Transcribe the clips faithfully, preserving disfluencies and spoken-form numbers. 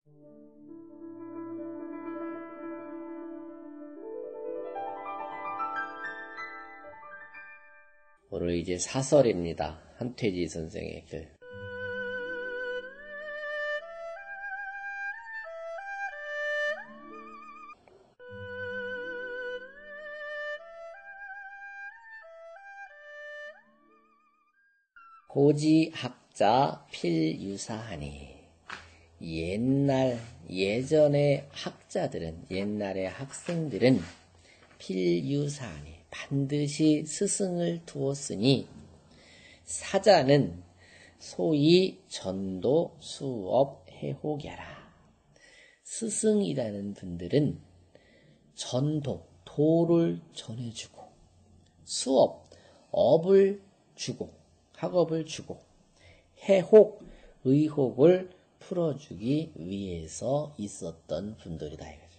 오늘 이제 사설입니다. 한퇴지 선생의 글. 고지학자 필유사하니. 옛날 예전의 학자들은, 옛날의 학생들은 필유사하니 반드시 스승을 두었으니, 사자는 소위 전도 수업 해혹야라. 스승이라는 분들은 전도, 도를 전해주고, 수업, 업을 주고, 학업을 주고, 해혹, 의혹을 풀어주기 위해서 있었던 분들이다 이거죠.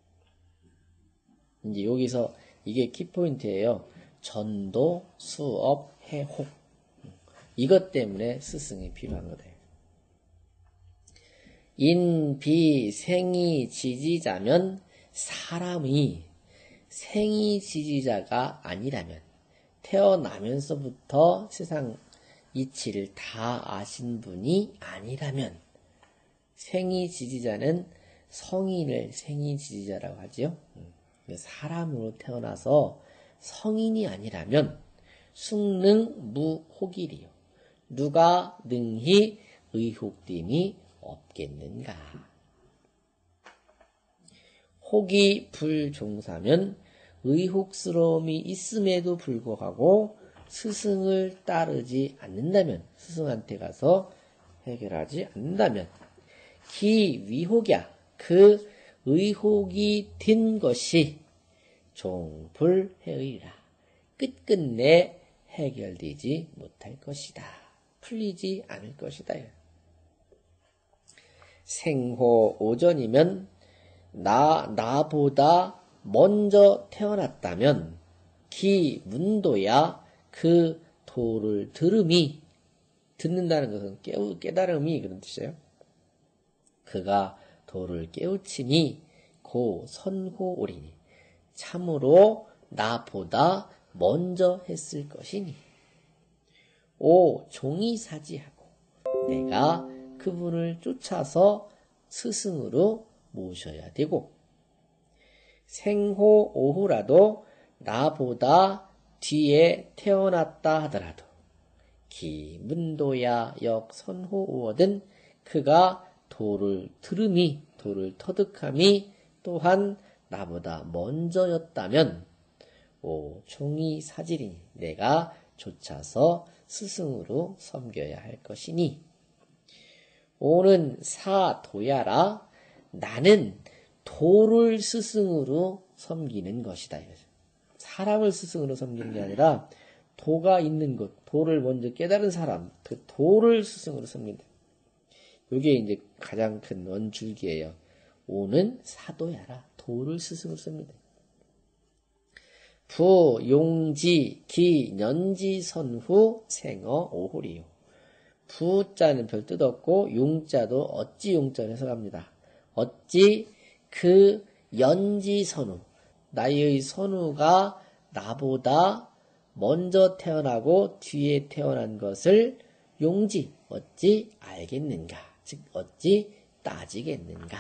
이제 여기서 이게 키포인트예요. 전도, 수업, 해혹. 이것 때문에 스승이 필요한 거다. 인, 비, 생이 지지자면 사람이 생이 지지자가 아니라면, 태어나면서부터 세상 이치를 다 아신 분이 아니라면, 생이 지지자는 성인을 생이 지지자라고 하지요. 사람으로 태어나서 성인이 아니라면 숙능 무혹일이요. 누가 능히 의혹됨이 없겠는가. 혹이 불종사면 의혹스러움이 있음에도 불구하고 스승을 따르지 않는다면, 스승한테 가서 해결하지 않는다면, 기위혹이야. 그 의혹이 든 것이 종불해의라. 끝끝내 해결되지 못할 것이다. 풀리지 않을 것이다. 생호 오전이면 나, 나보다 먼저 태어났다면 기문도야. 그 도를 들음이, 듣는다는 것은 깨우, 깨달음이 그런 뜻이에요. 그가 도를 깨우치니 고 선호오리니. 참으로 나보다 먼저 했을 것이니. 오 종이 사지하고 내가 그분을 쫓아서 스승으로 모셔야 되고, 생호 오후라도 나보다 뒤에 태어났다 하더라도 기문도야 역 선호오거든 그가 도를 들음이, 도를 터득함이 또한 나보다 먼저였다면 오 종이 사지리니 내가 쫓아서 스승으로 섬겨야 할 것이니. 오는 사도야라. 나는 도를 스승으로 섬기는 것이다. 사람을 스승으로 섬기는 게 아니라 도가 있는 것, 도를 먼저 깨달은 사람, 그 도를 스승으로 섬긴다. 이게 이제 가장 큰 원줄기예요. 오는 사도야라. 도를 스승으로 씁니다. 부, 용지, 기, 년지, 선후, 생어, 오홀이요. 부자는 별 뜻 없고 용자도 어찌 용자를 해석합니다. 어찌 그 연지 선후, 나의 선후가 나보다 먼저 태어나고 뒤에 태어난 것을 용지, 어찌 알겠는가, 즉 어찌 따지겠는가.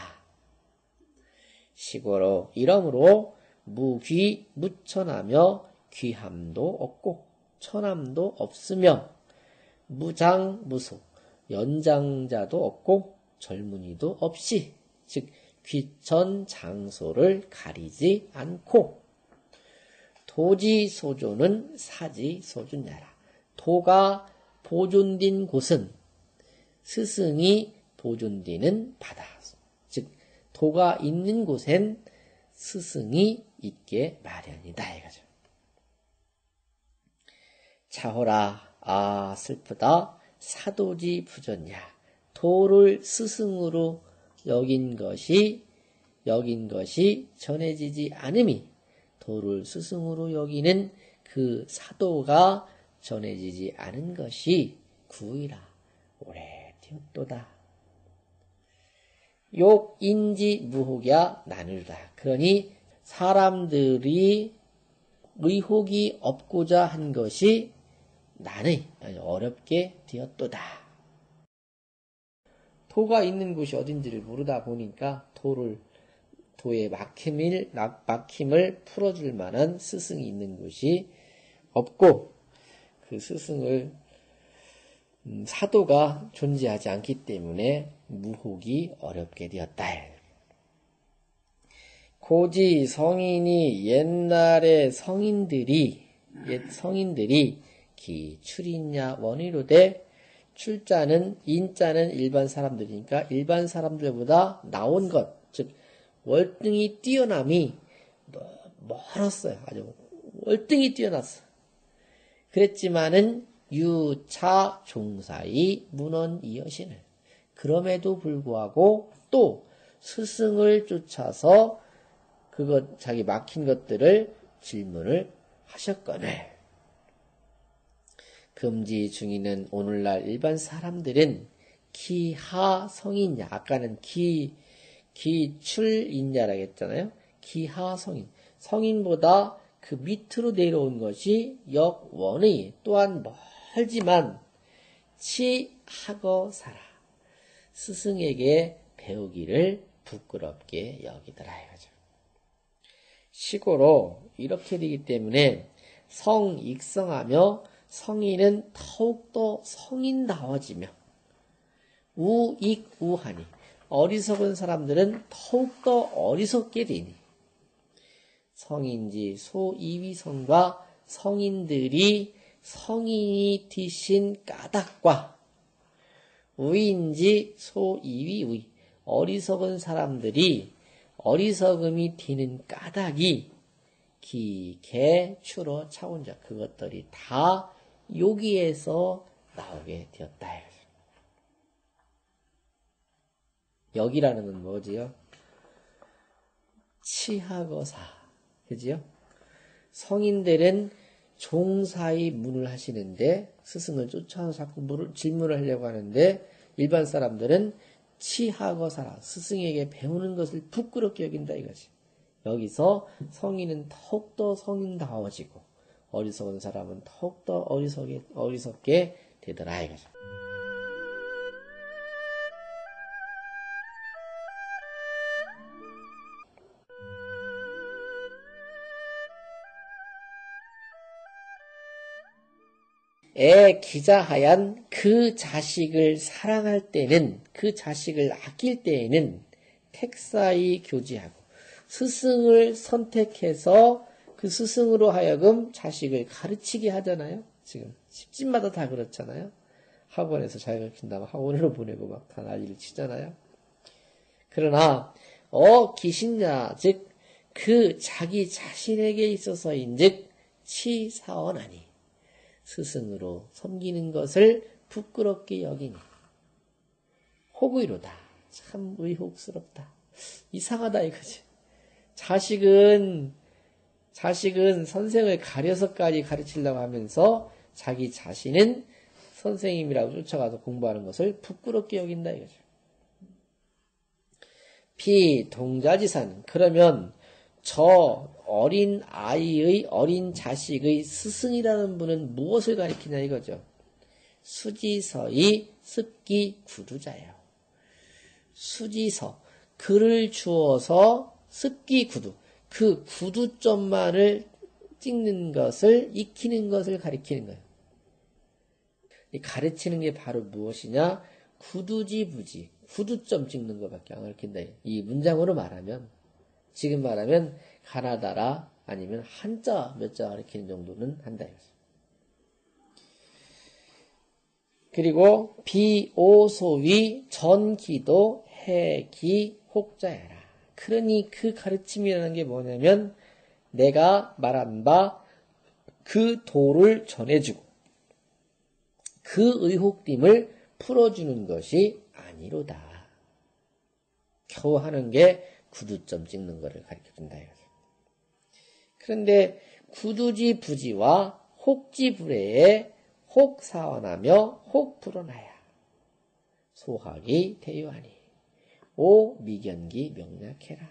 시고로 이러므로 무귀 무천하며 귀함도 없고 천함도 없으며 무장 무소 연장자도 없고 젊은이도 없이, 즉 귀천 장소를 가리지 않고 도지 소조는 사지 소준야라. 도가 보존된 곳은 스승이 보존되는 바다. 즉 도가 있는 곳엔 스승이 있게 마련이다 이거죠. 차호라. 아 슬프다. 사도지 부전야. 도를 스승으로 여긴 것이 여긴 것이 전해지지 않음이, 도를 스승으로 여기는 그 사도가 전해지지 않은 것이 구이라 오래 되었도다. 욕, 인지, 무혹이야 나누다. 그러니 사람들이 의혹이 없고자 한 것이 난의 어렵게 되었도다. 도가 있는 곳이 어딘지를 모르다 보니까 도를 도의 막힘을, 막힘을 풀어줄 만한 스승이 있는 곳이 없고 그 스승을 음, 사도가 존재하지 않기 때문에 무혹이 어렵게 되었다. 고지 성인이 옛날에 성인들이 옛 성인들이 기 출인야 원의로되 출자는 인자는 일반 사람들이니까 일반 사람들보다 나온 것, 즉 월등히 뛰어남이 멀었어요. 아주 월등히 뛰어났어. 그랬지만은 유차 종사의 문원 이여신을 그럼에도 불구하고 또 스승을 쫓아서 그것 자기 막힌 것들을 질문을 하셨거늘. 금지 중이는 오늘날 일반 사람들은 기하 성인야, 아까는 기 기출인야라고 했잖아요. 기하 성인, 성인보다 그 밑으로 내려온 것이 역원의 또한 멀지만 치하거 살아 스승에게 배우기를 부끄럽게 여기더라 이거죠. 시고로 이렇게 되기 때문에 성익성하며 성인은 더욱더 성인다워지며 우익우하니 어리석은 사람들은 더욱더 어리석게 되니 성인지 소이위성과 성인들이 성인이 뒤신 까닭과 우인지 소이위의 어리석은 사람들이 어리석음이 튀는 까닭이 기개 추러 차원자 그것들이 다 여기에서 나오게 되었다. 여기라는 건 뭐지요? 치하거사. 그지요? 성인들은 종사의 문을 하시는데 스승을 쫓아서 자꾸 물을, 질문을 하려고 하는데 일반 사람들은 치하거사라 스승에게 배우는 것을 부끄럽게 여긴다 이거지. 여기서 성인은 더욱더 성인다워지고 어리석은 사람은 더욱더 어리석게, 어리석게 되더라 이거죠. 애 기자하얀 그 자식을 사랑할 때는 그 자식을 아낄 때에는 택사의 교지하고 스승을 선택해서 그 스승으로 하여금 자식을 가르치게 하잖아요. 지금 집집마다 다 그렇잖아요. 학원에서 잘 가르친다면 학원으로 보내고 막 다 난리를 치잖아요. 그러나 어 기신야 즉 그 자기 자신에게 있어서인즉 치사원하니 스승으로 섬기는 것을 부끄럽게 여기니 혹의로다. 참 의혹스럽다. 이상하다 이거지. 자식은 자식은 선생을 가려서까지 가르치려고 하면서 자기 자신은 선생님이라고 쫓아가서 공부하는 것을 부끄럽게 여긴다 이거죠. 비동자지산 그러면 저 어린 아이의 어린 자식의 스승이라는 분은 무엇을 가리키냐 이거죠. 수지서의 습기 구두자예요. 수지서 글을 주어서 습기 구두 그 구두점만을 찍는 것을 익히는 것을 가리키는 거예요. 가르치는 게 바로 무엇이냐? 구두지부지 구두점 찍는 것밖에 안 가르친다. 이 문장으로 말하면 지금 말하면 가나다라 아니면 한자 몇 자 가르치는 정도는 한다. 그리고 비오소위 전기도 해기 혹자야라. 그러니 그 가르침이라는 게 뭐냐면 내가 말한 바 그 도를 전해주고 그 의혹됨을 풀어주는 것이 아니로다. 겨우 하는 게 구두점 찍는 것을 가르쳐준다. 그런데 구두지 부지와 혹지 불회에 혹사원하며 혹불어나야 소학이 대유하니 오 미견기 명략해라.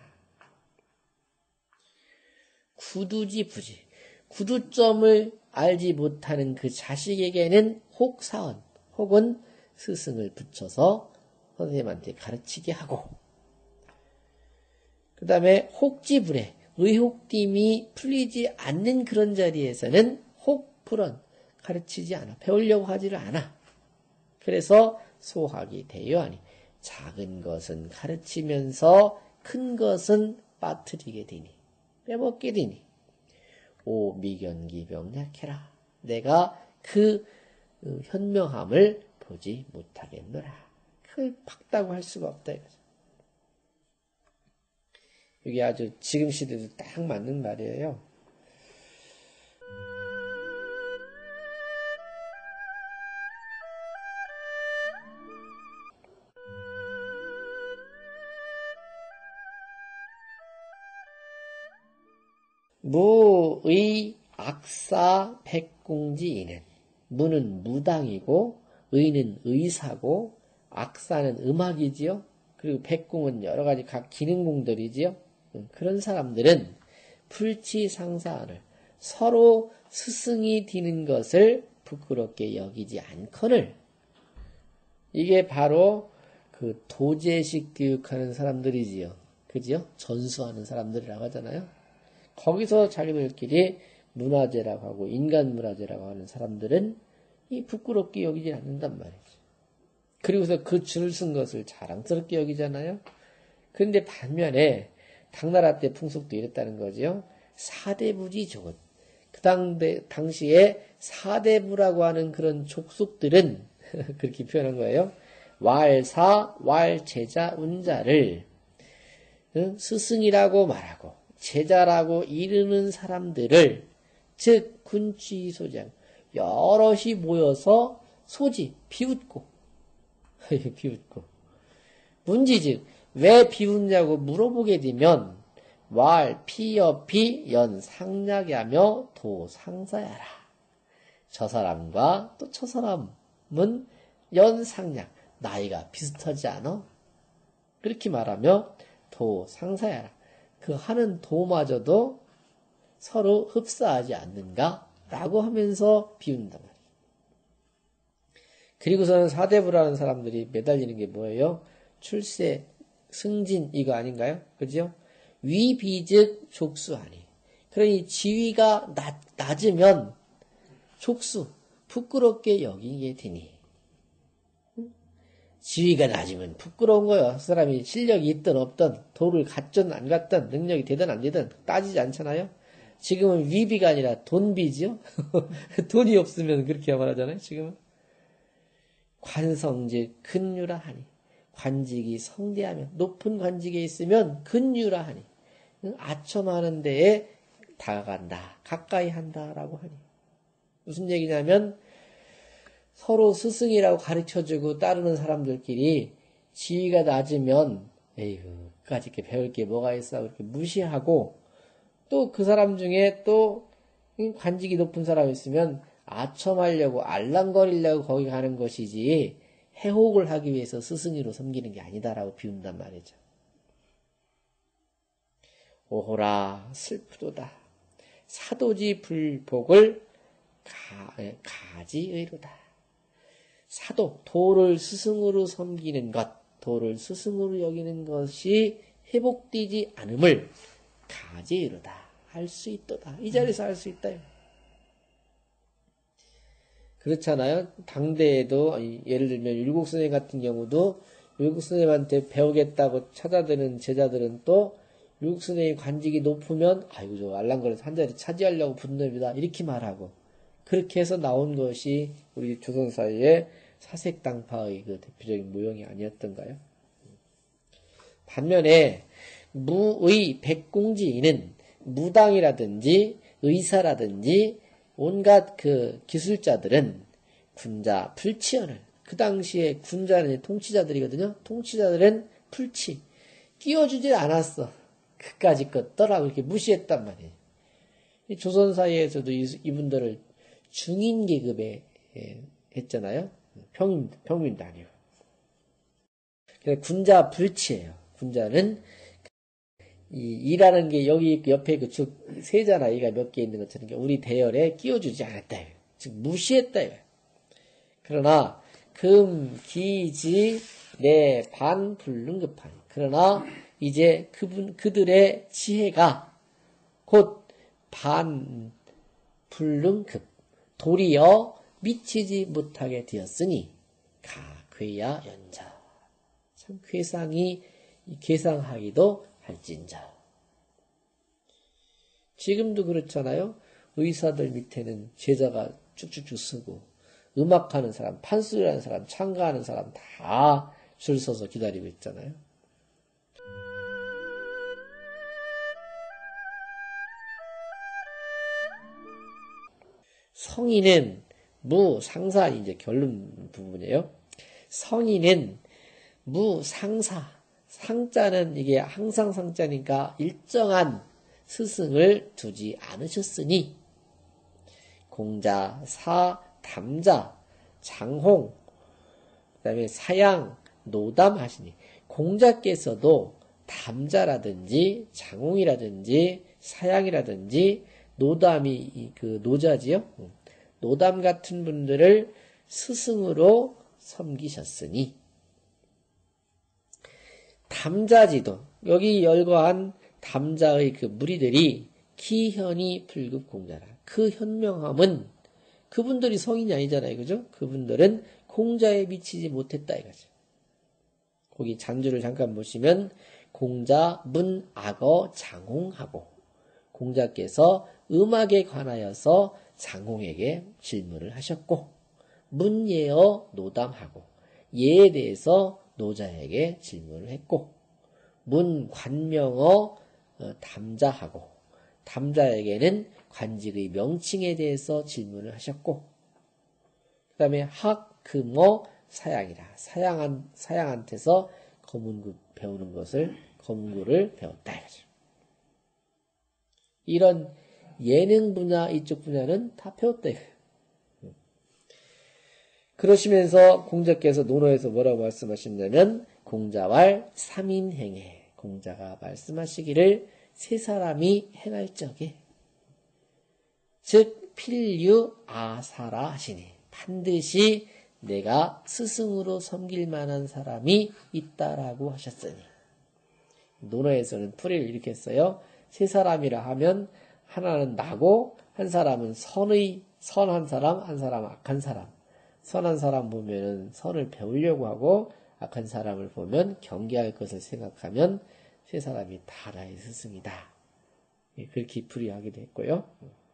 구두지 부지. 구두점을 알지 못하는 그 자식에게는 혹사원, 혹은 스승을 붙여서 선생님한테 가르치게 하고, 그 다음에 혹지불에, 의혹됨이 풀리지 않는 그런 자리에서는 혹불언, 가르치지 않아. 배우려고 하지를 않아. 그래서 소학이 되요하니, 작은 것은 가르치면서 큰 것은 빠뜨리게 되니, 빼먹게 되니, 오 미견기 명략해라. 내가 그 현명함을 보지 못하겠노라. 그걸 박다고 할 수가 없다 이거죠. 이게 아주 지금 시대도 딱 맞는 말이에요. 무의 악사 백공지이는, 무는 무당이고 의는 의사고 악사는 음악이지요. 그리고 백공은 여러 가지 각 기능공들이지요. 그런 사람들은 풀치상사를 서로 스승이 되는 것을 부끄럽게 여기지 않거늘, 이게 바로 그 도제식 교육하는 사람들이지요. 그죠? 전수하는 사람들이라고 하잖아요. 거기서 자기들끼리 문화재라고 하고 인간문화재라고 하는 사람들은 이 부끄럽게 여기지 않는단 말이죠. 그리고서 그 줄 쓴 것을 자랑스럽게 여기잖아요. 그런데 반면에 당나라 때 풍속도 이랬다는 거죠. 사대부지 족은, 그 당대, 당시에 사대부라고 하는 그런 족속들은 그렇게 표현한 거예요. 왈사, 왈제자, 운자를 스승이라고 말하고 제자라고 이르는 사람들을, 즉 군취 소장 여럿이 모여서 소지 비웃고 비웃고 문지즉 왜 비웃냐고 물어보게 되면 왈 피여피 연 상략하며 도 상사야라. 저 사람과 또 저 사람은 연 상략, 나이가 비슷하지 않아? 그렇게 말하며 도 상사야라. 그 하는 도마저도 서로 흡사하지 않는가? 라고 하면서 비운단 말이에요. 그리고서는 사대부라는 사람들이 매달리는 게 뭐예요? 출세, 승진, 이거 아닌가요? 그죠? 위비즉 족수하니. 그러니 지위가 낮, 낮으면 족수, 부끄럽게 여기게 되니. 지위가 낮으면 부끄러운 거예요. 그 사람이 실력이 있든 없든, 도를 갔든 안 갔든, 능력이 되든 안 되든 따지지 않잖아요. 지금은 위비가 아니라 돈비지요. 돈이 없으면 그렇게 말하잖아요. 지금은. 관성즉 근유라 하니. 관직이 성대하면, 높은 관직에 있으면 근유라 하니. 아첨하는 데에 다가간다, 가까이 한다라고 하니. 무슨 얘기냐면 서로 스승이라고 가르쳐주고 따르는 사람들끼리 지위가 낮으면 에이구, 그까짓 게 배울 게 뭐가 있어 그렇게 무시하고, 또 그 사람 중에 또 관직이 높은 사람이 있으면 아첨하려고 알랑거리려고 거기 가는 것이지 해혹을 하기 위해서 스승으로 섬기는 게 아니다라고 비운단 말이죠. 오호라 슬프도다. 사도지 불복을 가, 가지의로다. 사도, 도를 스승으로 섬기는 것, 도를 스승으로 여기는 것이 회복되지 않음을 가지의로다. 할 수 있도다. 이 자리에서 할 수 있다. 그렇잖아요. 당대에도 예를 들면 율곡선생님 같은 경우도 율곡선생님한테 배우겠다고 찾아드는 제자들은 또 율곡선생님 관직이 높으면 아이고 저 알랑거려서 한 자리 차지하려고 붙는답니다. 이렇게 말하고, 그렇게 해서 나온 것이 우리 조선사회의 사색당파의 그 대표적인 모형이 아니었던가요? 반면에 무의 백공지인은 무당이라든지 의사라든지 온갖 그 기술자들은 군자 풀치언을, 그 당시에 군자는 통치자들이거든요. 통치자들은 풀치 끼워주질 않았어. 그까짓 것더라고 이렇게 무시했단 말이에요. 이 조선 사회에서도 이분들을 중인 계급에 했잖아요. 평민, 평민도 아니고. 군자 불치예요. 군자는 이 이라는 게 여기 옆에 그 세자 나이가 몇 개 있는 것처럼 우리 대열에 끼워주지 않았다. 즉 무시했다. 그러나 금, 기, 지, 내, 반, 불능급한. 그러나 이제 그분 그들의 지혜가 곧 반, 불능급 도리어 미치지 못하게 되었으니 가, 괴야, 연자. 참 괴상이 괴상하기도 할진자. 지금도 그렇잖아요. 의사들 밑에는 제자가 쭉쭉쭉 쓰고 음악하는 사람, 판소리하는 사람, 참가하는 사람 다 줄 서서 기다리고 있잖아요. 성인은 무상사, 이제 결론 부분이에요. 성인은 무상사, 상자는 이게 항상 상자니까 일정한 스승을 두지 않으셨으니 공자, 사, 담자, 장홍, 그 다음에 사양, 노담 하시니 공자께서도 담자라든지 장홍이라든지 사양이라든지 노담이 그 노자지요. 노담 같은 분들을 스승으로 섬기셨으니 담자지도 여기 열거한 담자의 그 무리들이 기현이 불급공자라. 그 현명함은 그분들이 성인이 아니잖아요. 그죠? 그분들은 공자에 미치지 못했다 이거죠. 거기 잔주를 잠깐 보시면 공자, 문, 악어, 장홍하고 공자께서 음악에 관하여서 장홍에게 질문을 하셨고 문예어 노담하고 예에 대해서 노자에게 질문을 했고 문, 관명어 담자하고 담자에게는 관직의 명칭에 대해서 질문을 하셨고 그 다음에 학, 금어, 사양이라 사양한, 사양한테서 검은구 배우는 것을 검은구를 배웠다 이거죠. 이런 예능 분야 이쪽 분야는 다 배웠다 이거예요. 그러시면서 공자께서 논어에서 뭐라고 말씀하셨냐면 공자왈 삼인행해 공자가 말씀하시기를 세 사람이 행할 적에 즉 필유 아사라 하시니 반드시 내가 스승으로 섬길 만한 사람이 있다라고 하셨으니 논어에서는 풀이를 이렇게 써요. 세 사람이라 하면 하나는 나고 한 사람은 선의 선한 사람, 한 사람은 악한 사람. 선한 사람 보면은 선을 배우려고 하고 악한 사람을 보면 경계할 것을 생각하면 세 사람이 다 나의 스승이다. 그렇게 풀이하기도 했고요.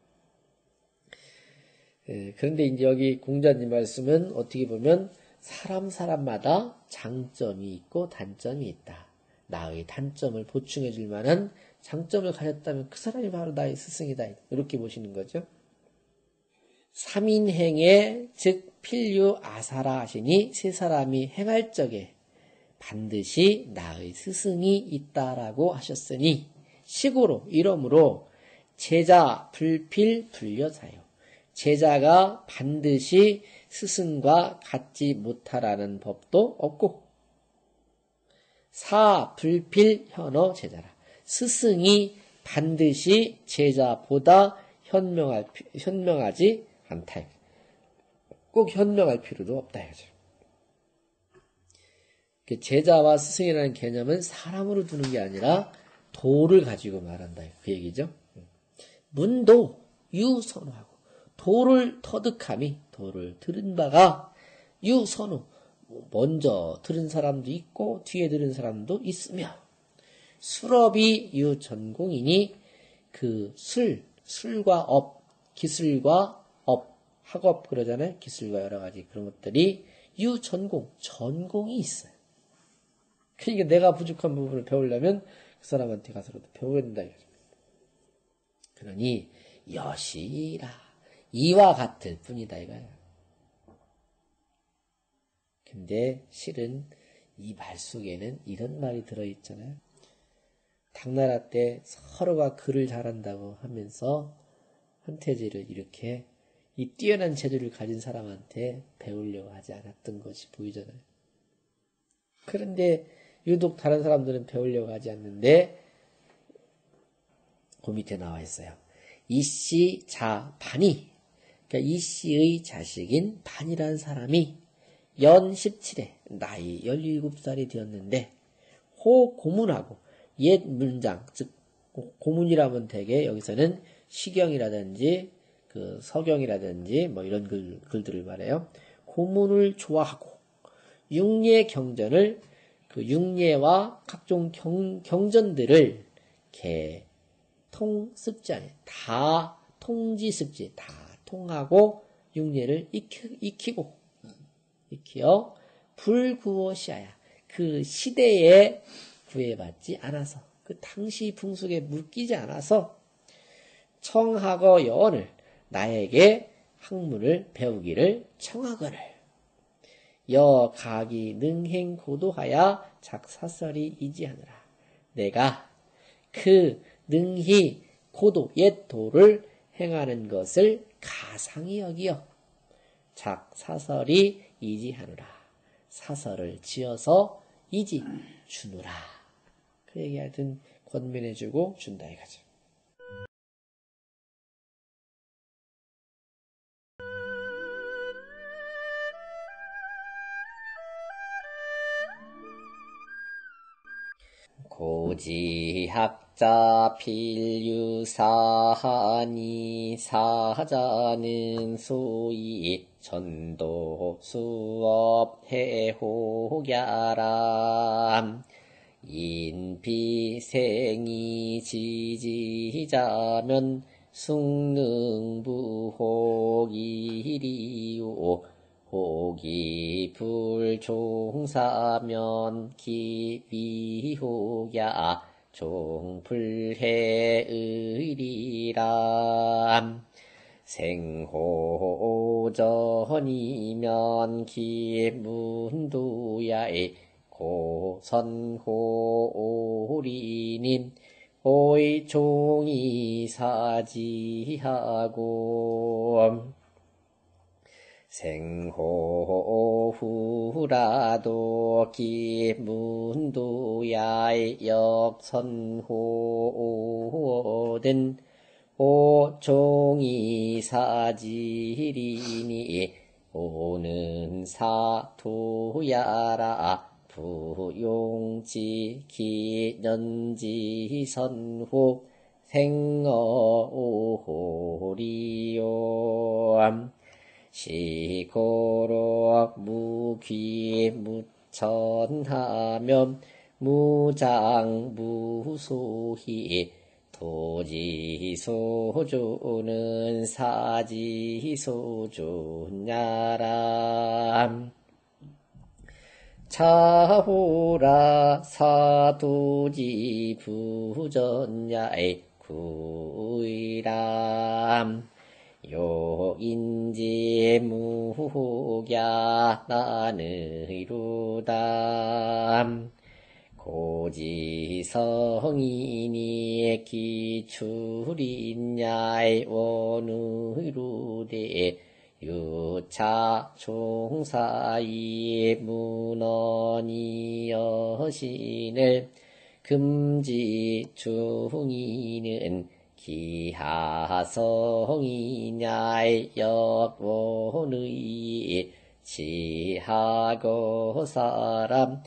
예, 그런데 이제 여기 공자님 말씀은 어떻게 보면 사람 사람마다 장점이 있고 단점이 있다. 나의 단점을 보충해 줄 만한 장점을 가졌다면 그 사람이 바로 나의 스승이다. 이렇게 보시는 거죠. 삼인행에 즉 필유 아사라 하시니 세 사람이 행할 적에 반드시 나의 스승이 있다라고 하셨으니 식으로 이러므로 제자 불필 불여사요. 제자가 반드시 스승과 같지 못하라는 법도 없고 사 불필 현어 제자라. 스승이 반드시 제자보다 현명할, 현명하지 않다. 꼭 현명할 필요도 없다. 제자와 스승이라는 개념은 사람으로 두는 게 아니라 도를 가지고 말한다. 그 얘기죠. 문도 유선호하고 도를 터득함이 도를 들은 바가 유선호 먼저 들은 사람도 있고 뒤에 들은 사람도 있으며 술업이 유전공이니 그 술, 술과 업, 기술과 업, 학업 그러잖아요. 기술과 여러 가지 그런 것들이 유전공, 전공이 있어요. 그러니까 내가 부족한 부분을 배우려면 그 사람한테 가서라도 배워야 된다. 그러니 여시라 이와 같을 뿐이다 이거야. 근데 실은 이 말 속에는 이런 말이 들어있잖아요. 당나라 때 서로가 글을 잘한다고 하면서 한태제를 이렇게 이 뛰어난 재주를 가진 사람한테 배우려고 하지 않았던 것이 보이잖아요. 그런데 유독 다른 사람들은 배우려고 하지 않는데 그 밑에 나와 있어요. 이씨 자 반이, 그러니까 이씨의 자식인 반이라는 사람이 연 십칠에 나이 열일곱 살이 되었는데 호 고문하고 옛 문장, 즉 고문이라면 되게 여기서는 시경이라든지 그 서경이라든지 뭐 이런 글, 글들을 말해요. 고문을 좋아하고 육예 경전을, 그 육예와 각종 경, 경전들을 개 통습지 아니 다 통지습지 다 통하고 육예를 익히, 익히고 익히어 불구어시아야, 그 시대에 구애받지 않아서, 그 당시 풍속에 묶이지 않아서 청하거 여언을, 나에게 학문을 배우기를 청하거늘 여 각이 능행 고도하야 작사설이 이지하느라, 내가 그 능히 고도 옛 도를 행하는 것을 가상히 여기어 작사설이 이지하느라, 사설을 지어서 이지 주느라. 그 얘기 하여튼 권면해주고 준다 이거죠. 고지학자 필유사하니 사자는 소위 전도 수업 해호갸람 인비생이 지지자면 숭능부혹이리요 혹이 불종사면 기비호야 종불해의리람 생호전이면 기문두야의 고선호리님 호의 종이 사지하고 생호후라도 기문두야의 역선호든 오종이 사지리니 오는 사토야라 부용지 기년지 선후 생어오리요 시고로 무귀 무천하면 무장 무소희 도지소주는 사지소주냐람 차후라 사도지 부전야의 구이람 요인지 무후야 나느이루담 고지성인이 기출인야의 원의루대 유차 종사이 문헌이 여신을 금지 중이는 기하성이냐의 역원의 지하고 사람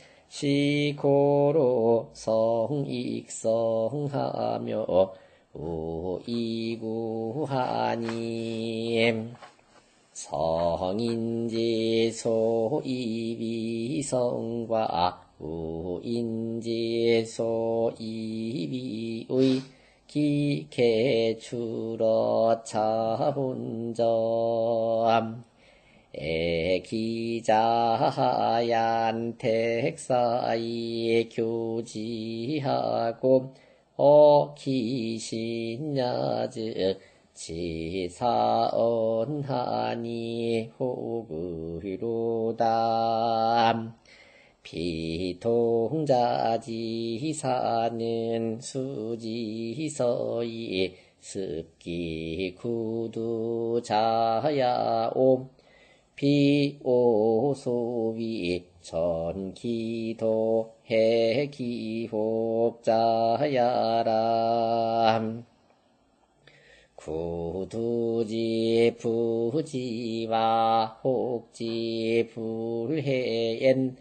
시고로 성익성하며 우이구하니 성인지 소이비성과 우인지 소이비의 기계추러 차본점 애기자하얀 택사이 교지하고 어기신야즉 지사언하니 호구로담 비통자지사는 수지서이 습기 구두자야옴 비오소위 전기도 해기혹자야람 구두지 부지와 혹지 불해엔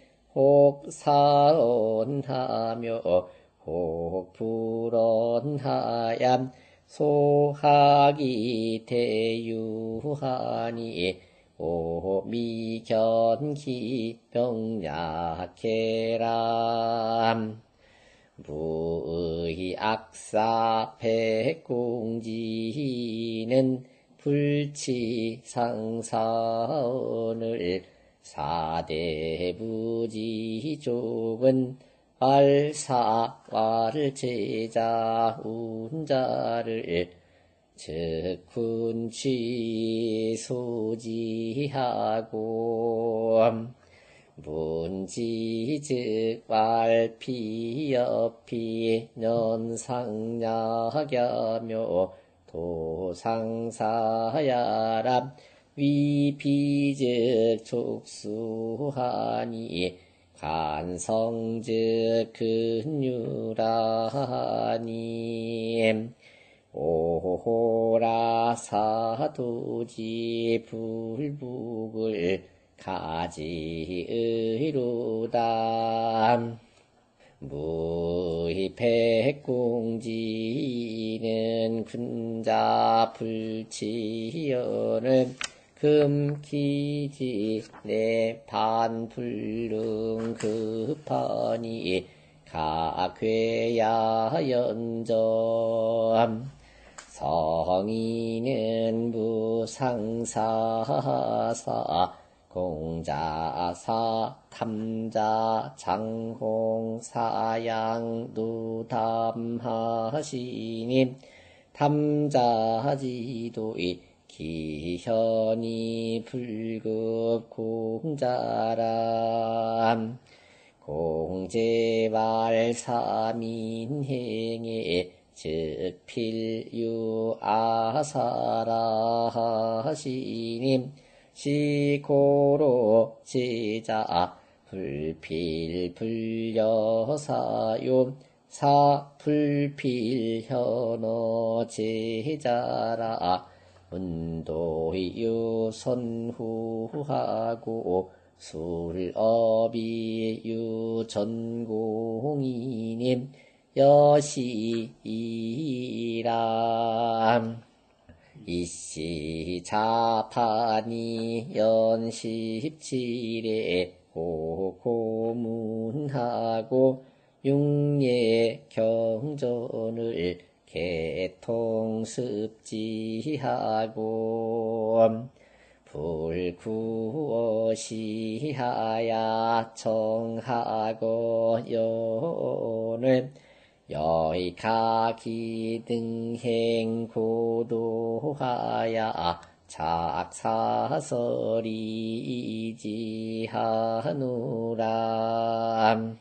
혹사언하며 혹불언하얌 소학이 대유하니 오미견기 병약해람 무의악사 백공지는 불치상사언을 사대부지족은 발사왈 제자운자를 즉훈취 소지하고 문지즉왈 피여피 년상약야며 도상사야람 위비즉 족수하니 간성즉 근유라니 오호라 사도지 불북을 가지의로다 무의백공지는 군자 불치여는 금기지 내 반불능 급하니 가괴야 연점 성인은 무상사사 공자사 탐자 장공 사양 누담하시니 탐자지도의 기현이 불급 공자람 공제발 삼인행에 즉 필유아사라 하시니 시고로 제자 불필불여사요 사불필현어 제자라 운도유 선후하고 술업이유 전공이님 여시이람 이시 자파니 연십칠에 고고문하고 육예 경전을 개통습지하고 불구어시하야 청하고 연을 여의가기 등행 고도하야 작사설이지하누라